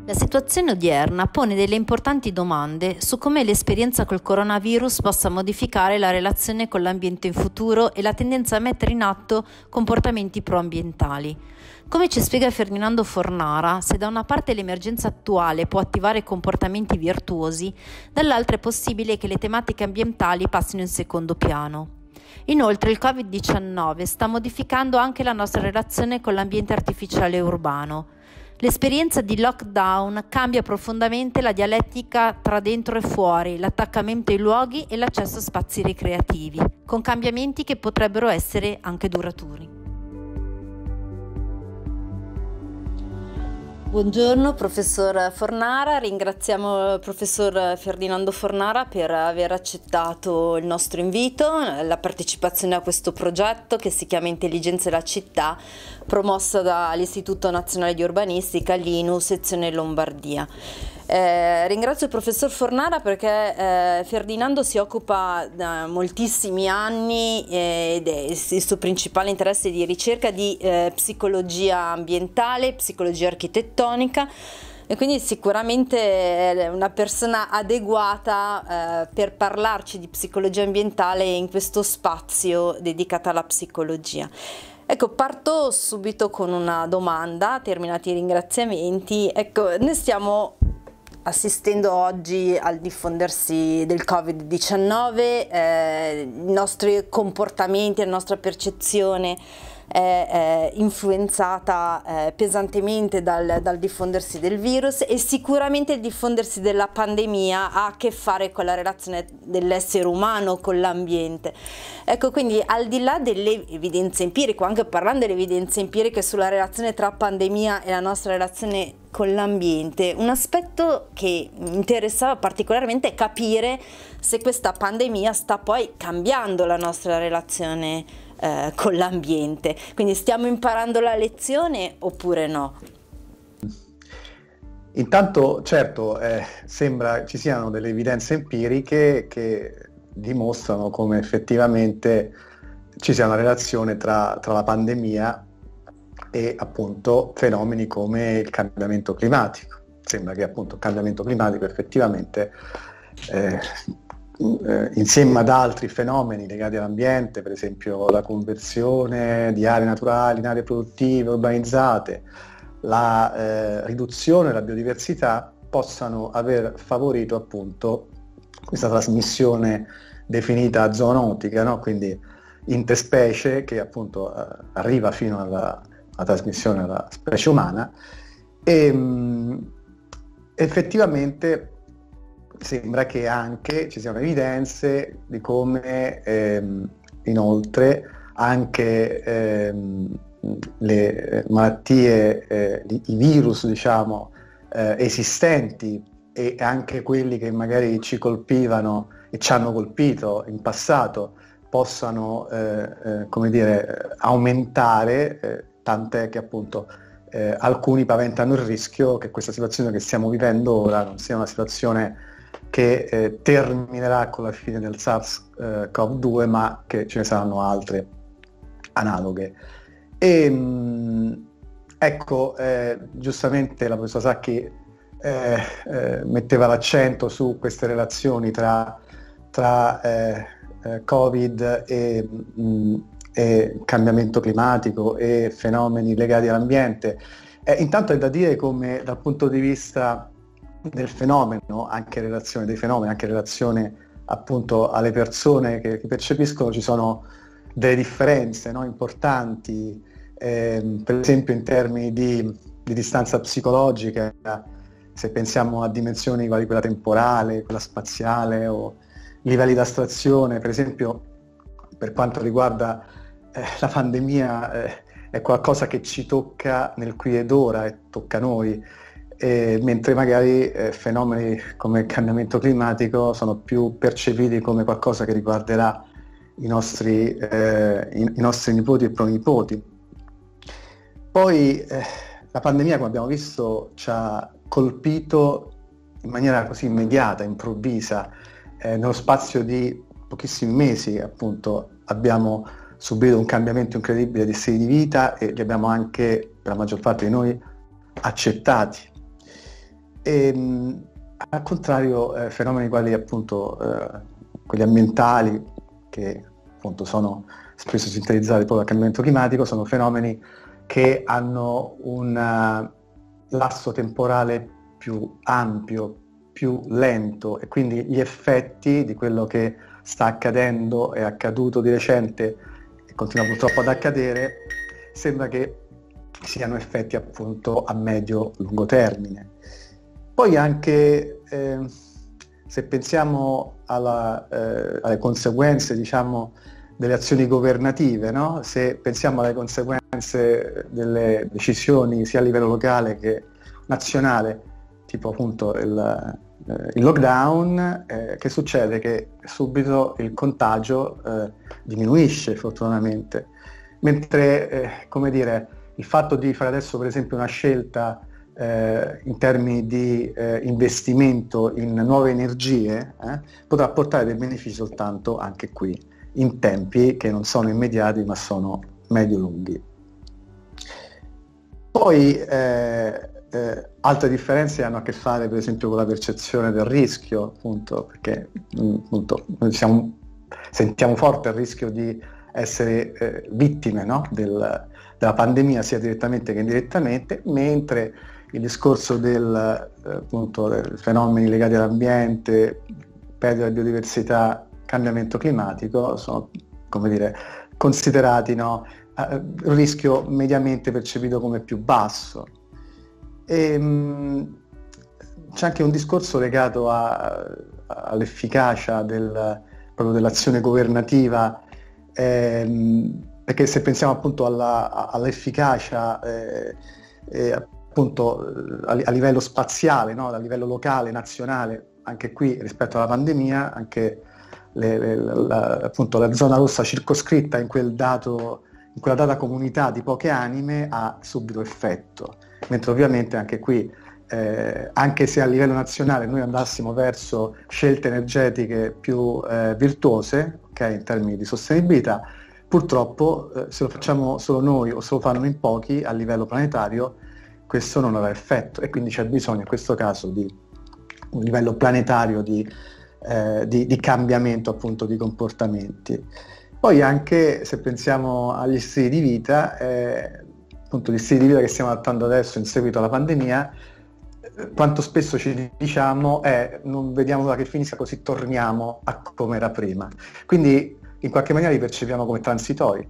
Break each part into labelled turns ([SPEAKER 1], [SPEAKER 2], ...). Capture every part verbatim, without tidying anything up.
[SPEAKER 1] La situazione odierna pone delle importanti domande su come l'esperienza col coronavirus possa modificare la relazione con l'ambiente in futuro e la tendenza a mettere in atto comportamenti proambientali. Come ci spiega Ferdinando Fornara, se da una parte l'emergenza attuale può attivare comportamenti virtuosi, dall'altra è possibile che le tematiche ambientali passino in secondo piano. Inoltre il covid diciannove sta modificando anche la nostra relazione con l'ambiente artificiale e urbano. L'esperienza di lockdown cambia profondamente la dialettica tra dentro e fuori, l'attaccamento ai luoghi e l'accesso a spazi ricreativi, con cambiamenti che potrebbero essere anche duraturi. Buongiorno professor Fornara, ringraziamo il professor Ferdinando Fornara per aver accettato il nostro invito, la partecipazione a questo progetto che si chiama Intelligenza della città, promossa dall'Istituto Nazionale di Urbanistica, l'I N U, sezione Lombardia. Eh, ringrazio il professor Fornara perché eh, Ferdinando si occupa da moltissimi anni eh, ed è il suo principale interesse di ricerca di eh, psicologia ambientale, psicologia architettonica, e quindi sicuramente è una persona adeguata eh, per parlarci di psicologia ambientale in questo spazio dedicato alla psicologia. Ecco, parto subito con una domanda, terminati i ringraziamenti. Ecco, noi stiamo assistendo oggi al diffondersi del covid diciannove, eh, i nostri comportamenti, la nostra percezione è eh, influenzata eh, pesantemente dal, dal diffondersi del virus, e sicuramente il diffondersi della pandemia ha a che fare con la relazione dell'essere umano con l'ambiente. Ecco, quindi al di là delle evidenze empiriche, anche parlando delle evidenze empiriche sulla relazione tra pandemia e la nostra relazione con l'ambiente, un aspetto che mi interessava particolarmente è capire se questa pandemia sta poi cambiando la nostra relazione eh, con l'ambiente. Quindi stiamo imparando la lezione oppure no?
[SPEAKER 2] Intanto, certo, eh, sembra ci siano delle evidenze empiriche che dimostrano come effettivamente ci sia una relazione tra, tra la pandemia e appunto fenomeni come il cambiamento climatico. Sembra che appunto il cambiamento climatico effettivamente eh, eh, insieme ad altri fenomeni legati all'ambiente, per esempio la conversione di aree naturali in aree produttive, urbanizzate, la eh, riduzione della biodiversità, possano aver favorito appunto questa trasmissione definita zoonotica, no? Quindi interspecie, che appunto eh, arriva fino alla la trasmissione alla specie umana, e mh, effettivamente sembra che anche ci siano evidenze di come ehm, inoltre anche ehm, le malattie, eh, i virus diciamo eh, esistenti, e anche quelli che magari ci colpivano e ci hanno colpito in passato, possano eh, eh, come dire aumentare, eh, tant'è che appunto eh, alcuni paventano il rischio che questa situazione che stiamo vivendo ora non sia una situazione che eh, terminerà con la fine del SARS-CoV due, ma che ce ne saranno altre analoghe. E mh, ecco, eh, giustamente la professoressa Sacchi eh, eh, metteva l'accento su queste relazioni tra, tra eh, eh, Covid e mh, e cambiamento climatico e fenomeni legati all'ambiente. Eh, intanto è da dire come dal punto di vista del fenomeno, anche in relazione dei fenomeni, anche in relazione appunto alle persone che, che percepiscono, ci sono delle differenze, no, importanti, eh, per esempio in termini di, di distanza psicologica, se pensiamo a dimensioni quali quella temporale, quella spaziale o livelli di astrazione. Per esempio, per quanto riguarda eh, la pandemia, eh, è qualcosa che ci tocca nel qui ed ora e tocca noi, eh, mentre magari eh, fenomeni come il cambiamento climatico sono più percepiti come qualcosa che riguarderà i nostri, eh, i, i nostri nipoti e pronipoti. Poi eh, la pandemia, come abbiamo visto, ci ha colpito in maniera così immediata, improvvisa, eh, nello spazio di pochissimi mesi appunto abbiamo subito un cambiamento incredibile di stili di vita e li abbiamo anche, per la maggior parte di noi, accettati. E, mh, al contrario, eh, fenomeni quali appunto eh, quelli ambientali, che appunto sono spesso sintetizzati proprio dal cambiamento climatico, sono fenomeni che hanno un uh, lasso temporale più ampio, più lento, e quindi gli effetti di quello che sta accadendo, è accaduto di recente e continua purtroppo ad accadere, sembra che siano effetti appunto a medio-lungo termine. Poi anche eh, se pensiamo alla, eh, alle conseguenze, diciamo, delle azioni governative, no? Se pensiamo alle conseguenze delle decisioni sia a livello locale che nazionale, tipo appunto il, eh, il lockdown, eh, che succede? Che subito il contagio eh, diminuisce fortunatamente, mentre eh, come dire, il fatto di fare adesso per esempio una scelta eh, in termini di eh, investimento in nuove energie eh, potrà portare dei benefici soltanto anche qui, in tempi che non sono immediati ma sono medio-lunghi. Poi eh, eh, altre differenze hanno a che fare per esempio con la percezione del rischio, appunto, perché mh, appunto, noi siamo, sentiamo forte il rischio di essere eh, vittime, no? Del, della pandemia sia direttamente che indirettamente, mentre il discorso del, eh, appunto, dei fenomeni legati all'ambiente, perdita di biodiversità, cambiamento climatico sono, come dire, considerati, no, un rischio mediamente percepito come più basso. E, mh, c'è anche un discorso legato a, all'efficacia del, proprio dell'azione governativa, ehm, perché se pensiamo appunto alla, all'efficacia eh, eh, appunto a, a livello spaziale, no, a livello locale, nazionale, anche qui rispetto alla pandemia, anche Le, le, la, appunto la zona rossa circoscritta in quel dato, in quella data comunità di poche anime ha subito effetto, mentre ovviamente anche qui eh, anche se a livello nazionale noi andassimo verso scelte energetiche più eh, virtuose, okay, in termini di sostenibilità, purtroppo eh, se lo facciamo solo noi o se lo fanno in pochi a livello planetario questo non avrà effetto, e quindi c'è bisogno in questo caso di un livello planetario di Eh, di, di cambiamento appunto di comportamenti. Poi anche se pensiamo agli stili di vita, eh, appunto gli stili di vita che stiamo adattando adesso in seguito alla pandemia, eh, quanto spesso ci diciamo eh, non vediamo l'ora che finisca così torniamo a come era prima, quindi in qualche maniera li percepiamo come transitori.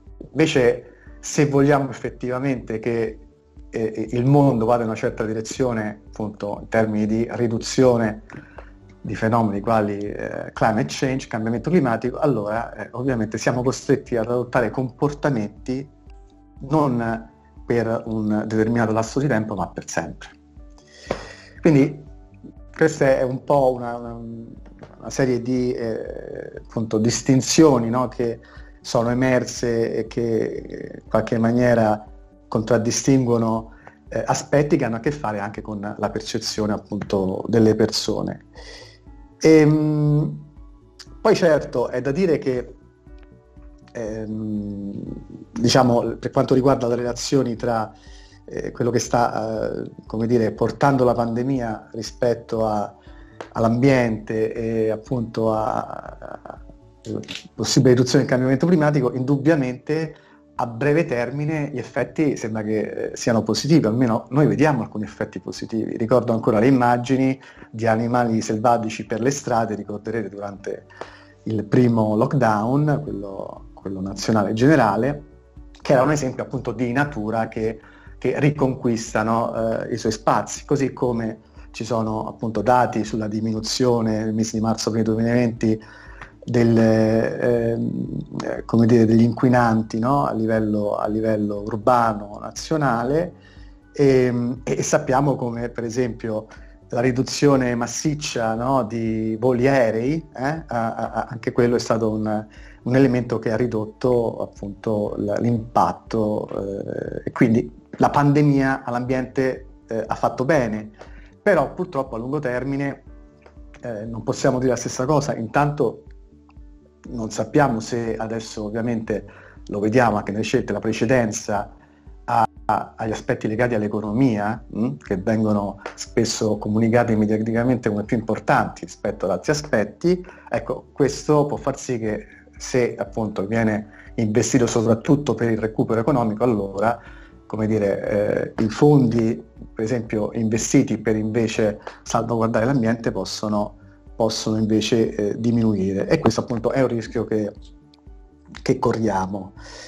[SPEAKER 2] Invece se vogliamo effettivamente che eh, il mondo vada in una certa direzione appunto in termini di riduzione di fenomeni quali eh, climate change, cambiamento climatico, allora eh, ovviamente siamo costretti ad adottare comportamenti non per un determinato lasso di tempo, ma per sempre. Quindi questa è un po' una, una, una serie di eh, appunto, distinzioni, no, che sono emerse e che in qualche maniera contraddistinguono eh, aspetti che hanno a che fare anche con la percezione appunto delle persone. E, mh, poi certo è da dire che ehm, diciamo per quanto riguarda le relazioni tra eh, quello che sta eh, come dire, portando la pandemia rispetto a, all'ambiente e appunto a, a possibile riduzione del cambiamento climatico, indubbiamente a breve termine gli effetti sembra che siano positivi, almeno noi vediamo alcuni effetti positivi. Ricordo ancora le immagini di animali selvatici per le strade, ricorderete durante il primo lockdown, quello, quello nazionale generale, che era un esempio appunto di natura che, che riconquistano eh, i suoi spazi, così come ci sono appunto dati sulla diminuzione nel mese di marzo-aprile duemilaventi del, eh, come dire, degli inquinanti, no? a, livello, a livello urbano nazionale, e, e sappiamo come per esempio la riduzione massiccia, no? di voli aerei, eh? a, a, anche quello è stato un, un elemento che ha ridotto appunto l'impatto eh, e quindi la pandemia all'ambiente eh, ha fatto bene, però purtroppo a lungo termine eh, non possiamo dire la stessa cosa. Intanto non sappiamo se adesso ovviamente lo vediamo anche nelle scelte, la precedenza a, agli aspetti legati all'economia, mh, che vengono spesso comunicati mediaticamente come più importanti rispetto ad altri aspetti, ecco, questo può far sì che se appunto viene investito soprattutto per il recupero economico, allora, come dire, eh, i fondi, per esempio, investiti per invece salvaguardare l'ambiente possono, possono invece eh, diminuire, e questo appunto è un rischio che, che corriamo.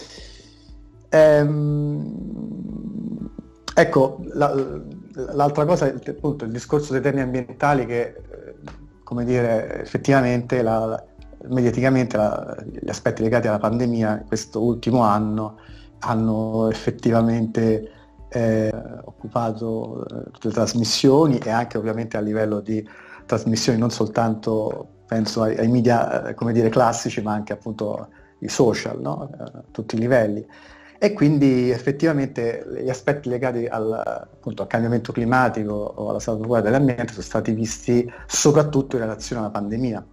[SPEAKER 2] Ehm, ecco, la, l'altra cosa è appunto il discorso dei temi ambientali che, eh, come dire, effettivamente la, la, mediaticamente la, gli aspetti legati alla pandemia in questo ultimo anno hanno effettivamente eh, occupato eh, tutte le trasmissioni, e anche ovviamente a livello di trasmissioni non soltanto, penso ai, ai media, eh, come dire, classici, ma anche appunto i social, no? A tutti i livelli. E quindi effettivamente gli aspetti legati al, appunto, al cambiamento climatico o alla salvaguardia dell'ambiente sono stati visti soprattutto in relazione alla pandemia.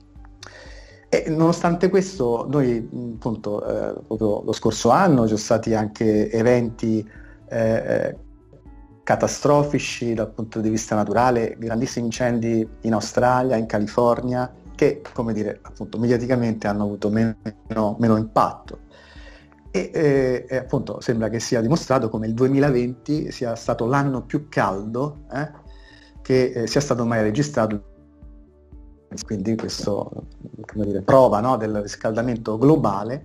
[SPEAKER 2] E nonostante questo, noi appunto eh, proprio lo scorso anno ci sono stati anche eventi eh, catastrofici dal punto di vista naturale, grandissimi incendi in Australia, in California, che, come dire, appunto mediaticamente hanno avuto meno, meno impatto. E, eh, e appunto sembra che sia dimostrato come il duemilaventi sia stato l'anno più caldo eh, che eh, sia stato mai registrato, quindi questo, come dire, prova, no, del riscaldamento globale.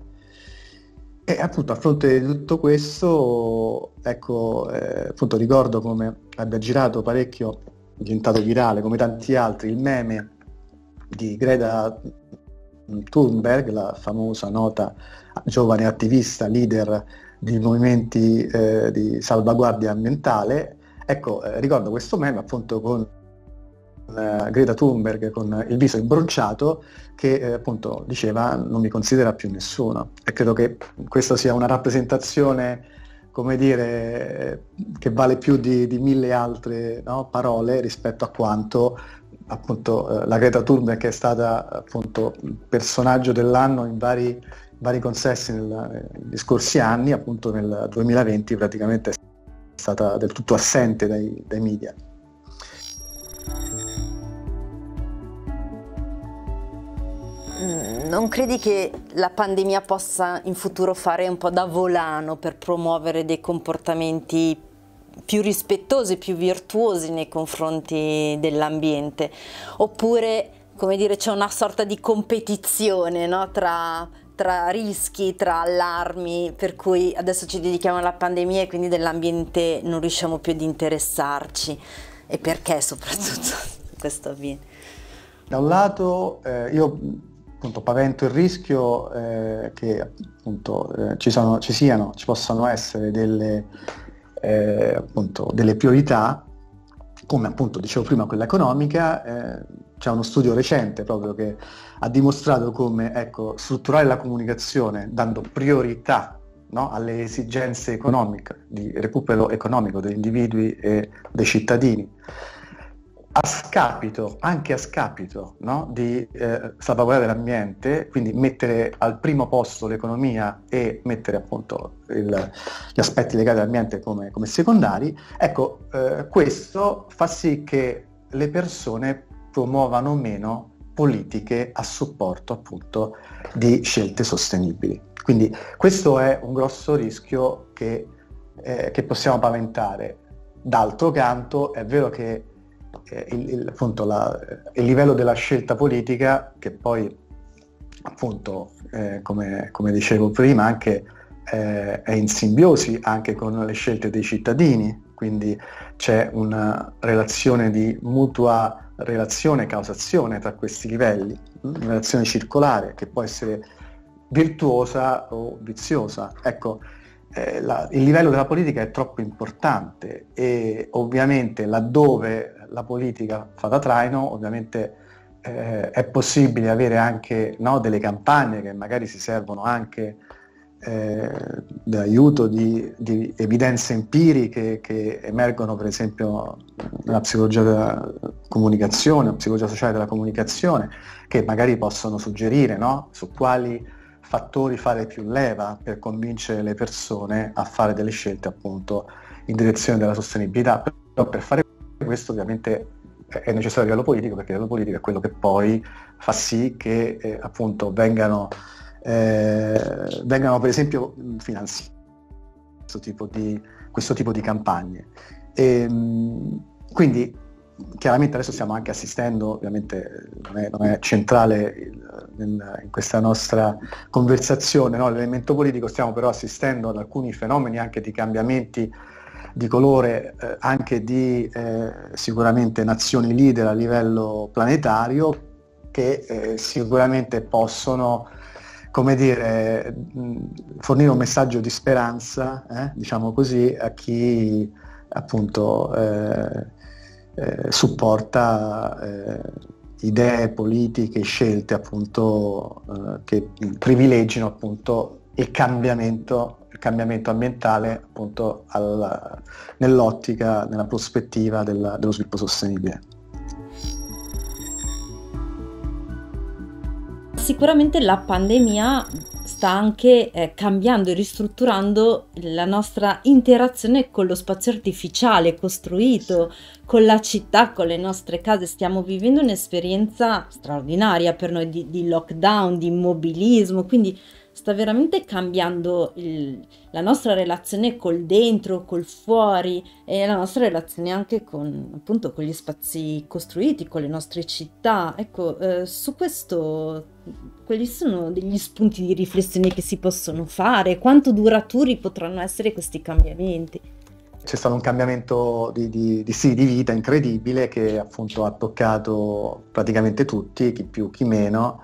[SPEAKER 2] E appunto a fronte di tutto questo, ecco, eh, appunto ricordo come abbia girato parecchio, diventato virale come tanti altri, il meme di Greta Thunberg, la famosa, nota giovane attivista, leader di movimenti eh, di salvaguardia ambientale. Ecco, eh, ricordo questo meme appunto con eh, Greta Thunberg con il viso imbronciato che eh, appunto diceva non mi considera più nessuno, e credo che questa sia una rappresentazione, come dire, che vale più di, di mille altre, no, parole rispetto a quanto appunto eh, la Greta Thunberg, che è stata appunto il personaggio dell'anno in vari, vari consessi nel, negli scorsi anni, appunto nel duemilaventi praticamente è stata del tutto assente dai, dai media.
[SPEAKER 1] Non credi che la pandemia possa in futuro fare un po' da volano per promuovere dei comportamenti più rispettosi, più virtuosi nei confronti dell'ambiente? Oppure, come dire, c'è una sorta di competizione, no? tra, tra rischi, tra allarmi, per cui adesso ci dedichiamo alla pandemia e quindi dell'ambiente non riusciamo più ad interessarci? E perché soprattutto questo avviene?
[SPEAKER 2] Da un lato eh, io appunto pavento il rischio eh, che appunto eh, ci, sono, ci siano, ci possano essere delle, eh, appunto, delle priorità, come appunto dicevo prima quella economica. Eh, c'è uno studio recente proprio che ha dimostrato come, ecco, strutturare la comunicazione dando priorità, no, alle esigenze economiche, di recupero economico degli individui e dei cittadini, a scapito, anche a scapito, no, di eh, salvaguardare l'ambiente, quindi mettere al primo posto l'economia e mettere appunto il, gli aspetti legati all'ambiente come, come secondari. Ecco, eh, questo fa sì che le persone promuovano meno politiche a supporto appunto di scelte sostenibili. Quindi questo è un grosso rischio che, eh, che possiamo paventare. D'altro canto è vero che Il, il, appunto la, il livello della scelta politica, che poi appunto eh, come, come dicevo prima anche eh, è in simbiosi anche con le scelte dei cittadini, quindi c'è una relazione di mutua relazione, causazione tra questi livelli, una relazione circolare che può essere virtuosa o viziosa. Ecco, eh, la, il livello della politica è troppo importante, e ovviamente laddove la politica fa da traino, ovviamente eh, è possibile avere anche, no, delle campagne che magari si servono anche eh, d'aiuto di, di evidenze empiriche che emergono per esempio nella psicologia della comunicazione, la psicologia sociale della comunicazione, che magari possono suggerire, no, su quali fattori fare più leva per convincere le persone a fare delle scelte appunto in direzione della sostenibilità. Però per fare questo ovviamente è necessario a livello politico, perché a livello politico è quello che poi fa sì che eh, appunto vengano, eh, vengano per esempio finanziati questo tipo di, questo tipo di campagne. E, quindi chiaramente adesso stiamo anche assistendo, ovviamente non è, non è centrale il, nel, in questa nostra conversazione, no, l'elemento politico, stiamo però assistendo ad alcuni fenomeni anche di cambiamenti di colore, eh, anche di eh, sicuramente nazioni leader a livello planetario, che eh, sicuramente possono, come dire, mh, fornire un messaggio di speranza, eh, diciamo così, a chi appunto eh, eh, supporta eh, idee politiche, scelte appunto eh, che privilegino appunto il cambiamento, il cambiamento ambientale appunto al, nell'ottica, nella prospettiva del, dello sviluppo sostenibile.
[SPEAKER 1] Sicuramente la pandemia sta anche eh, cambiando e ristrutturando la nostra interazione con lo spazio artificiale costruito, con la città, con le nostre case. Stiamo vivendo un'esperienza straordinaria per noi di, di lockdown, di immobilismo, quindi sta veramente cambiando il, la nostra relazione col dentro, col fuori, e la nostra relazione anche con, appunto, con gli spazi costruiti, con le nostre città. Ecco, eh, su questo, quali sono degli spunti di riflessione che si possono fare? Quanto duraturi potranno essere questi cambiamenti?
[SPEAKER 2] C'è stato un cambiamento di, di, di stili di vita incredibile che appunto ha toccato praticamente tutti, chi più chi meno.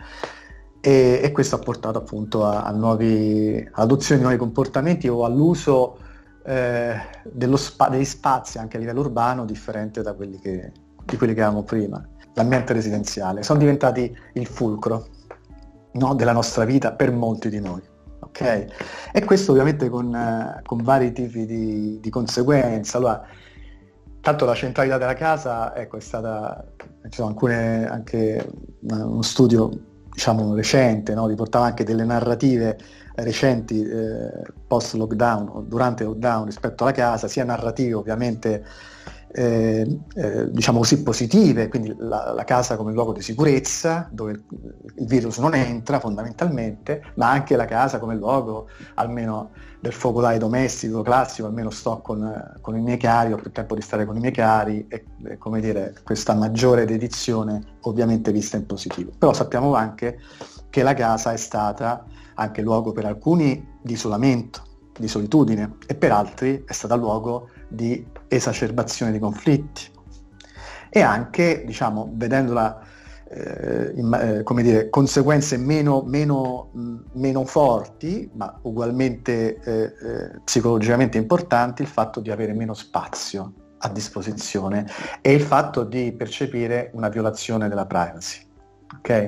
[SPEAKER 2] E, e questo ha portato appunto a, a nuovi, all'adozione di nuovi comportamenti o all'uso eh, dello spa, degli spazi anche a livello urbano differente da quelli che, di quelli che avevamo prima. L'ambiente residenziale sono diventati il fulcro, no, della nostra vita per molti di noi. Okay? E questo ovviamente con, eh, con vari tipi di, di conseguenze. Allora, tanto la centralità della casa, ecco, è stata, ci sono alcune, anche uno studio diciamo recente, no? Riportava anche delle narrative recenti eh, post lockdown o durante il lockdown rispetto alla casa, sia narrative ovviamente eh, eh, diciamo così positive, quindi la, la casa come luogo di sicurezza dove il, il virus non entra fondamentalmente, ma anche la casa come luogo almeno del focolare domestico classico, almeno sto con, con i miei cari, ho più tempo di stare con i miei cari e, e come dire, questa maggiore dedizione ovviamente vista in positivo. Però sappiamo anche che la casa è stata anche luogo per alcuni di isolamento, di solitudine, e per altri è stata luogo di esacerbazione di conflitti. E anche, diciamo, vedendola eh, in, eh, come dire, conseguenze meno, meno, mh, meno forti, ma ugualmente eh, eh, psicologicamente importanti, il fatto di avere meno spazio a disposizione e il fatto di percepire una violazione della privacy. Ok?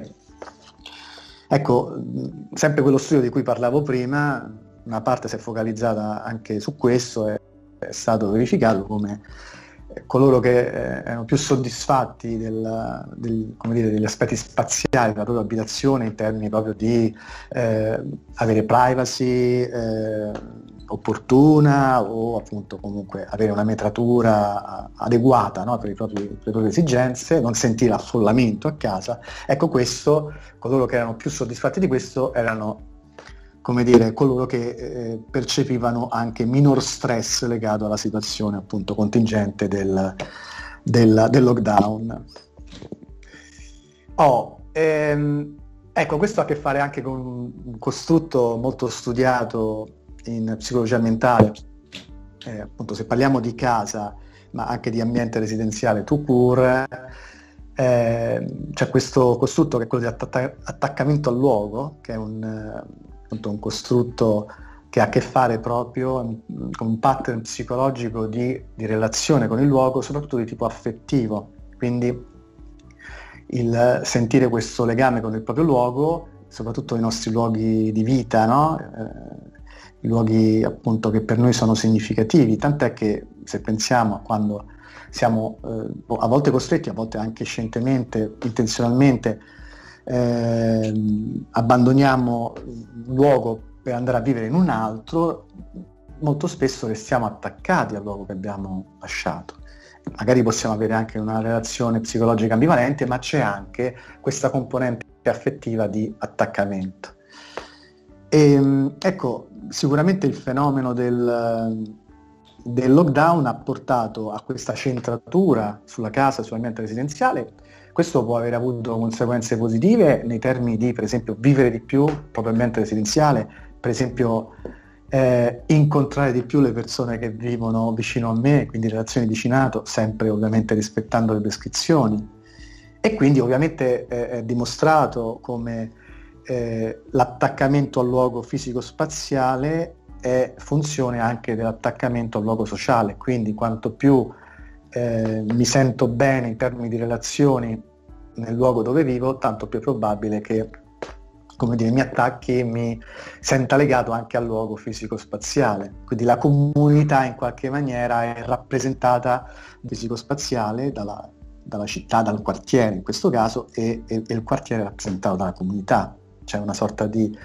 [SPEAKER 2] Ecco, sempre quello studio di cui parlavo prima, una parte si è focalizzata anche su questo, è, è stato verificato come coloro che eh, erano più soddisfatti del, del, come dire, degli aspetti spaziali della propria abitazione in termini proprio di eh, avere privacy eh, opportuna o appunto comunque avere una metratura adeguata, no, per, i propri, per le proprie esigenze, non sentire affollamento a casa. Ecco, questo, coloro che erano più soddisfatti di questo erano, come dire, coloro che eh, percepivano anche minor stress legato alla situazione appunto contingente del, del, del lockdown. Oh, ehm, ecco, questo ha a che fare anche con un costrutto molto studiato in psicologia ambientale, eh, appunto se parliamo di casa, ma anche di ambiente residenziale tout court, eh, c'è questo costrutto che è quello di attac- attaccamento al luogo, che è un, appunto, un costrutto che ha a che fare proprio con un pattern psicologico di, di relazione con il luogo, soprattutto di tipo affettivo, quindi il sentire questo legame con il proprio luogo, soprattutto i nostri luoghi di vita, no? Eh, i luoghi appunto che per noi sono significativi, tant'è che se pensiamo a quando siamo eh, a volte costretti, a volte anche scientemente, intenzionalmente eh, abbandoniamo un luogo per andare a vivere in un altro, molto spesso restiamo attaccati al luogo che abbiamo lasciato. Magari possiamo avere anche una relazione psicologica ambivalente, ma c'è anche questa componente affettiva di attaccamento. E, ecco, sicuramente il fenomeno del, del lockdown ha portato a questa centratura sulla casa, sull'ambiente residenziale. Questo può aver avuto conseguenze positive nei termini di, per esempio, vivere di più il proprio ambiente residenziale, per esempio eh, incontrare di più le persone che vivono vicino a me, quindi relazioni di vicinato, sempre ovviamente rispettando le prescrizioni. E quindi ovviamente eh, è dimostrato come eh, l'attaccamento al luogo fisico-spaziale è funzione anche dell'attaccamento al luogo sociale, quindi quanto più eh, mi sento bene in termini di relazioni nel luogo dove vivo, tanto più è probabile che, come dire, mi attacchi e mi senta legato anche al luogo fisico-spaziale. Quindi la comunità in qualche maniera è rappresentata fisico-spaziale dalla, dalla città, dal quartiere in questo caso, e, e, e il quartiere è rappresentato dalla comunità. C'è una sorta di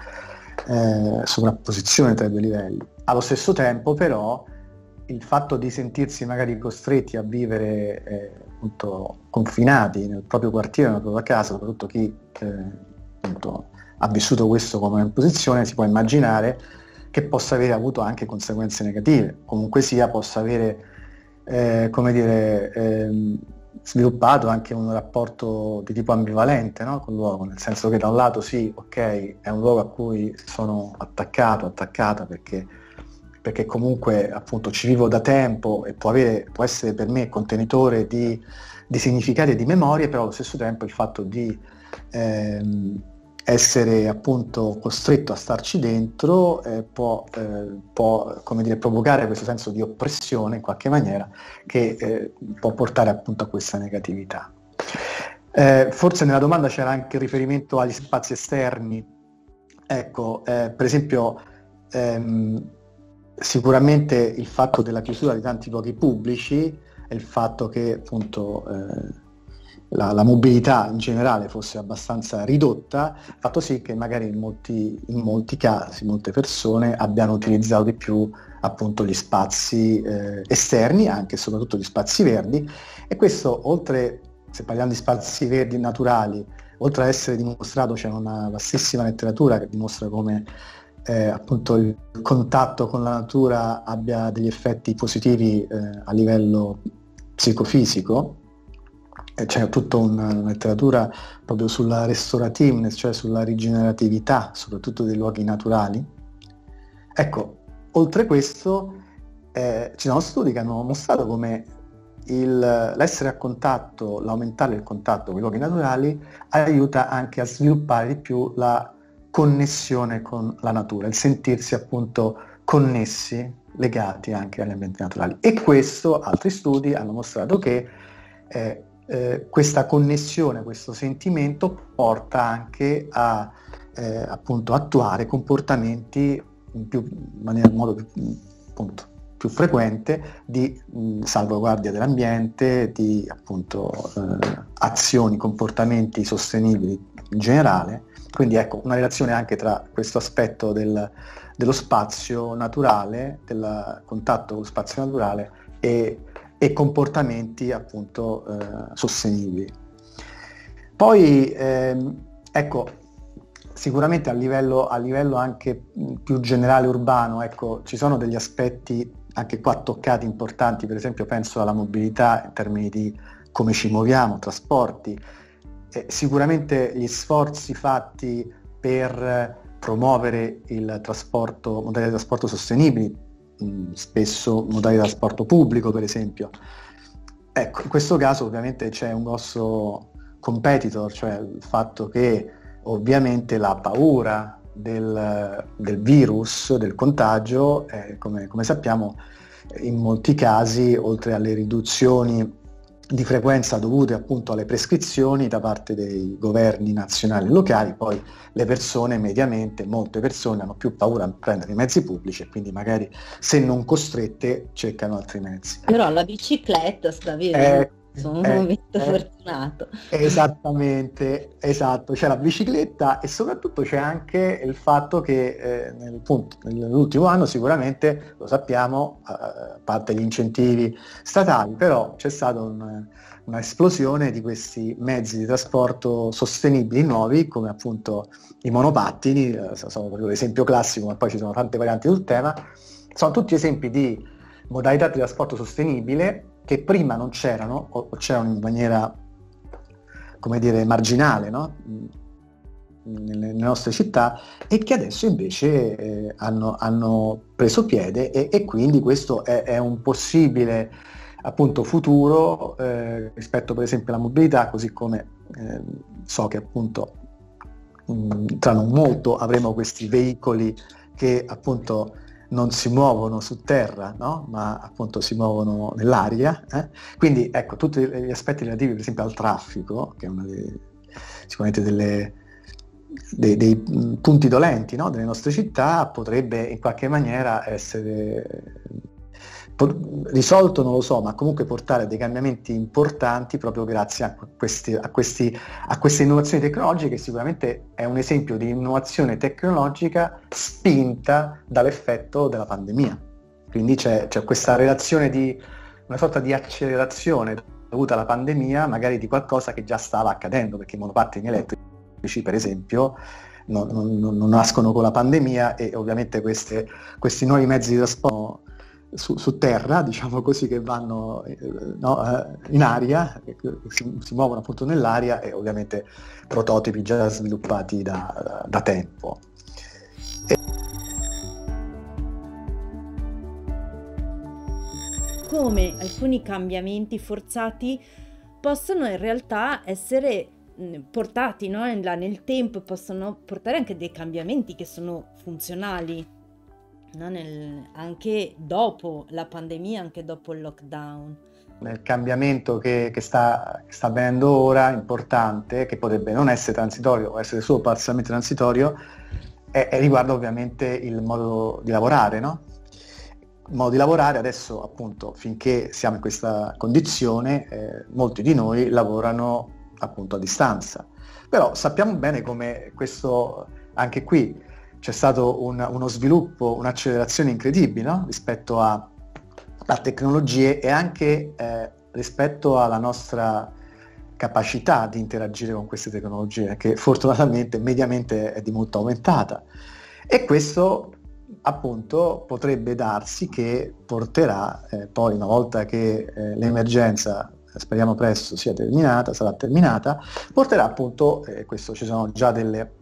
[SPEAKER 2] eh, sovrapposizione tra i due livelli. Allo stesso tempo però il fatto di sentirsi magari costretti a vivere eh, appunto confinati nel proprio quartiere, nella propria casa, soprattutto chi eh, appunto ha vissuto questo come imposizione, si può immaginare che possa avere avuto anche conseguenze negative, comunque sia possa avere eh, come dire eh, sviluppato anche un rapporto di tipo ambivalente, no? Col luogo, nel senso che da un lato sì, ok, è un luogo a cui sono attaccato, attaccata perché, perché comunque appunto ci vivo da tempo e può, avere, può essere per me contenitore di, di significati e di memorie, però allo stesso tempo il fatto di ehm, essere appunto costretto a starci dentro eh, può, eh, può come dire, provocare questo senso di oppressione in qualche maniera che eh, può portare appunto a questa negatività. Eh, forse nella domanda c'era anche il riferimento agli spazi esterni. Ecco, eh, per esempio ehm, sicuramente il fatto della chiusura di tanti luoghi pubblici e il fatto che appunto eh, La, la mobilità in generale fosse abbastanza ridotta, ha fatto sì che magari in molti, in molti casi, molte persone abbiano utilizzato di più appunto gli spazi eh, esterni, anche e soprattutto gli spazi verdi, e questo, oltre, se parliamo di spazi verdi naturali, oltre a essere dimostrato, c'è una vastissima letteratura che dimostra come eh, appunto il contatto con la natura abbia degli effetti positivi eh, a livello psicofisico. C'è tutta una letteratura proprio sulla restorativeness, cioè sulla rigeneratività, soprattutto dei luoghi naturali. Ecco, oltre questo eh, ci sono studi che hanno mostrato come il, l'essere a contatto, l'aumentare il contatto con i luoghi naturali aiuta anche a sviluppare di più la connessione con la natura, il sentirsi appunto connessi, legati anche agli ambienti naturali. E questo, altri studi hanno mostrato che eh, Eh, questa connessione, questo sentimento porta anche a eh, appunto attuare comportamenti in, più, in maniera in modo più, appunto, più frequente di mh, salvaguardia dell'ambiente, di appunto eh, azioni, comportamenti sostenibili in generale. Quindi ecco, una relazione anche tra questo aspetto del, dello spazio naturale, del contatto con lo spazio naturale e e comportamenti appunto eh, sostenibili. Poi ehm, ecco, sicuramente a livello, a livello anche più generale urbano, ecco, ci sono degli aspetti anche qua toccati importanti, per esempio penso alla mobilità in termini di come ci muoviamo, trasporti. Eh, sicuramente gli sforzi fatti per promuovere il trasporto, modelli di trasporto sostenibili, spesso modali di trasporto pubblico per esempio. Ecco, in questo caso ovviamente c'è un grosso competitor, cioè il fatto che ovviamente la paura del, del virus, del contagio, eh, come, come sappiamo in molti casi, oltre alle riduzioni di frequenza dovute appunto alle prescrizioni da parte dei governi nazionali e locali, poi le persone mediamente, molte persone hanno più paura a prendere i mezzi pubblici e quindi magari se non costrette cercano altri mezzi.
[SPEAKER 3] Però la bicicletta sta via.
[SPEAKER 2] Eh,
[SPEAKER 1] Sono un
[SPEAKER 2] Eh,
[SPEAKER 1] momento
[SPEAKER 2] eh,
[SPEAKER 1] fortunato.
[SPEAKER 2] esattamente, esatto, c'è la bicicletta e soprattutto c'è anche il fatto che eh, nel, appunto, nell'ultimo anno sicuramente, lo sappiamo, eh, a parte gli incentivi statali, però c'è stata un, una esplosione di questi mezzi di trasporto sostenibili nuovi, come appunto i monopattini, eh, sono proprio l'esempio classico, ma poi ci sono tante varianti sul tema, sono tutti esempi di modalità di trasporto sostenibile che prima non c'erano o c'erano in maniera, come dire, marginale, no? Nelle, nelle nostre città e che adesso invece eh, hanno, hanno preso piede e, e quindi questo è, è un possibile appunto futuro eh, rispetto per esempio alla mobilità, così come eh, so che appunto mh, tra non molto avremo questi veicoli che appunto non si muovono su terra, no? Ma appunto si muovono nell'aria. Eh? Quindi ecco, tutti gli aspetti relativi per esempio al traffico, che è uno dei, sicuramente delle, dei, dei punti dolenti, no? Delle nostre città, potrebbe in qualche maniera essere risolto, non lo so, ma comunque portare dei cambiamenti importanti proprio grazie a, questi, a, questi, a queste innovazioni tecnologiche, che sicuramente è un esempio di innovazione tecnologica spinta dall'effetto della pandemia. Quindi c'è, c'è questa relazione di una sorta di accelerazione dovuta alla pandemia, magari di qualcosa che già stava accadendo, perché i monopattini elettrici, per esempio, non, non, non nascono con la pandemia e ovviamente queste, questi nuovi mezzi di trasporto Su, su terra, diciamo così, che vanno eh, no, eh, in aria, si, si muovono appunto nell'aria e ovviamente prototipi già sviluppati da, da tempo. E...
[SPEAKER 1] Come alcuni cambiamenti forzati possono in realtà essere portati, no, là nel tempo, possono portare anche dei cambiamenti che sono funzionali. No, nel, anche dopo la pandemia, anche dopo il lockdown.
[SPEAKER 2] Nel cambiamento che, che, sta, che sta avvenendo ora, importante, che potrebbe non essere transitorio o essere solo parzialmente transitorio, è, è riguarda ovviamente il modo di lavorare, no? Il modo di lavorare adesso, appunto, finché siamo in questa condizione, eh, molti di noi lavorano appunto a distanza. Però sappiamo bene come questo, anche qui, c'è stato un, uno sviluppo, un'accelerazione incredibile, no? Rispetto a, a tecnologie e anche eh, rispetto alla nostra capacità di interagire con queste tecnologie, che fortunatamente mediamente è di molto aumentata. E questo appunto potrebbe darsi che porterà eh, poi, una volta che eh, l'emergenza, speriamo presto, sia terminata, sarà terminata, porterà appunto, eh, questo ci sono già delle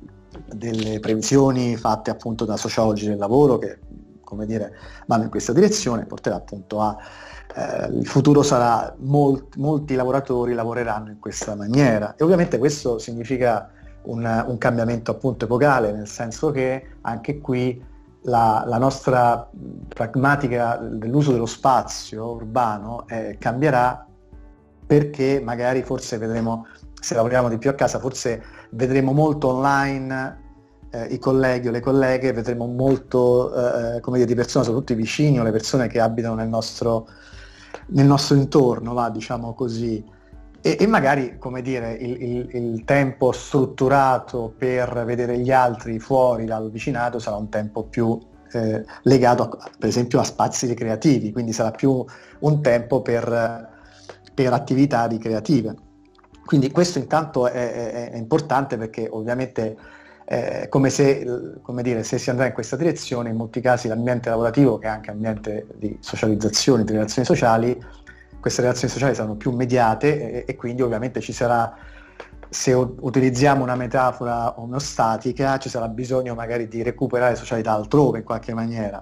[SPEAKER 2] delle previsioni fatte appunto da sociologi del lavoro che, come dire, vanno in questa direzione, porterà appunto a eh, il futuro sarà molti, molti lavoratori lavoreranno in questa maniera e ovviamente questo significa un, un cambiamento appunto epocale, nel senso che anche qui la, la nostra pragmatica dell'uso dello spazio urbano eh, cambierà, perché magari forse vedremo, se lavoriamo di più a casa, forse vedremo molto online eh, i colleghi o le colleghe, vedremo molto eh, come dire, di persone, soprattutto i vicini o le persone che abitano nel nostro, nel nostro intorno, va, diciamo così. E, e magari, come dire, il, il, il tempo strutturato per vedere gli altri fuori dal vicinato sarà un tempo più eh, legato, a, per esempio, a spazi ricreativi, quindi sarà più un tempo per, per attività ricreative. Quindi questo intanto è, è, è importante, perché ovviamente è come se, come dire, se si andrà in questa direzione, in molti casi l'ambiente lavorativo, che è anche ambiente di socializzazione, di relazioni sociali, queste relazioni sociali saranno più mediate e, e quindi ovviamente ci sarà, se utilizziamo una metafora omeostatica, ci sarà bisogno magari di recuperare socialità altrove in qualche maniera.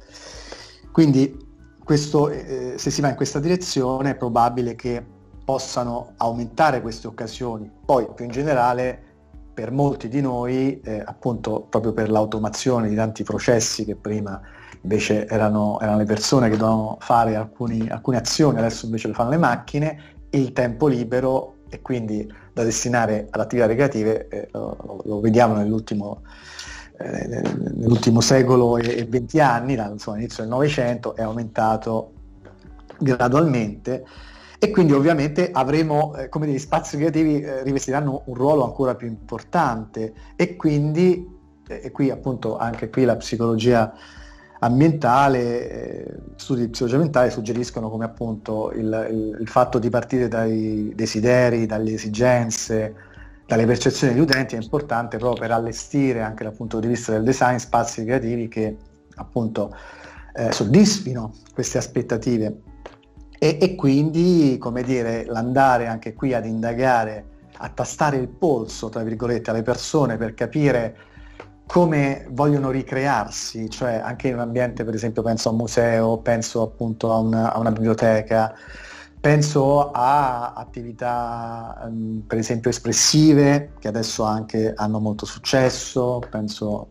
[SPEAKER 2] Quindi questo, eh, se si va in questa direzione è probabile che possano aumentare queste occasioni. Poi più in generale per molti di noi, eh, appunto proprio per l'automazione di tanti processi che prima invece erano, erano le persone che dovevano fare alcuni, alcune azioni, adesso invece le fanno le macchine, il tempo libero e quindi da destinare ad attività ricreative, eh, lo, lo vediamo nell'ultimo, eh, nell'ultimo secolo e venti anni, da, insomma, inizio del Novecento, è aumentato gradualmente. e quindi ovviamente avremo, eh, come dire, gli spazi creativi eh, rivestiranno un ruolo ancora più importante, e quindi, eh, e qui appunto anche qui la psicologia ambientale, eh, studi di psicologia ambientale suggeriscono come appunto il, il, il fatto di partire dai desideri, dalle esigenze, dalle percezioni degli utenti è importante proprio per allestire anche dal punto di vista del design spazi creativi che appunto eh, soddisfino queste aspettative. E, e quindi, come dire, l'andare anche qui ad indagare, a tastare il polso, tra virgolette, alle persone per capire come vogliono ricrearsi, cioè anche in un ambiente, per esempio penso a un museo, penso appunto a una, a una biblioteca, penso a attività um, per esempio espressive, che adesso anche hanno molto successo, penso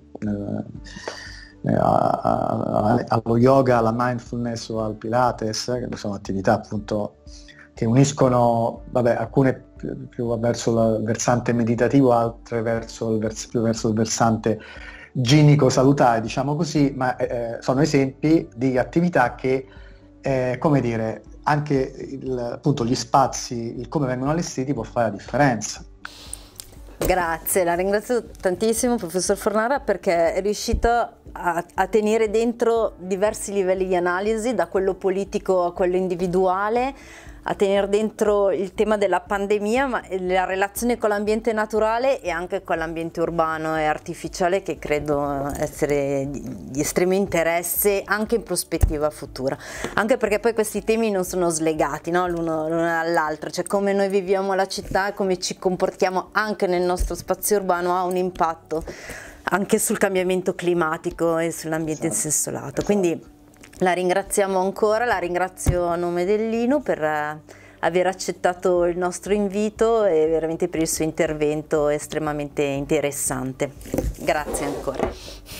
[SPEAKER 2] eh, a, a, allo yoga, alla mindfulness o al Pilates, che sono attività appunto che uniscono, vabbè, alcune più, più verso il versante meditativo, altre verso il, vers- più verso il versante ginico-salutare, diciamo così, ma eh, sono esempi di attività che, eh, come dire, anche il, appunto gli spazi, il come vengono allestiti può fare la differenza.
[SPEAKER 1] Grazie, la ringrazio tantissimo professor Fornara, perché è riuscito a, a tenere dentro diversi livelli di analisi, da quello politico a quello individuale, a tenere dentro il tema della pandemia, ma la relazione con l'ambiente naturale e anche con l'ambiente urbano e artificiale, che credo essere di, di estremo interesse anche in prospettiva futura, anche perché poi questi temi non sono slegati, no? l'uno, l'uno dall'altro, cioè come noi viviamo la città e come ci comportiamo anche nel nostro spazio urbano ha un impatto anche sul cambiamento climatico e sull'ambiente in senso lato. Quindi la ringraziamo ancora, la ringrazio a nome dell'I N U per eh, aver accettato il nostro invito e veramente per il suo intervento estremamente interessante. Grazie ancora.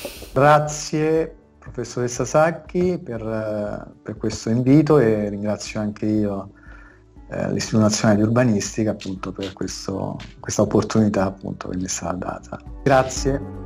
[SPEAKER 2] Grazie professoressa Sacchi per, eh, per questo invito, e ringrazio anche io eh, l'Istituto Nazionale di Urbanistica appunto per questo, questa opportunità appunto che mi è stata data. Grazie.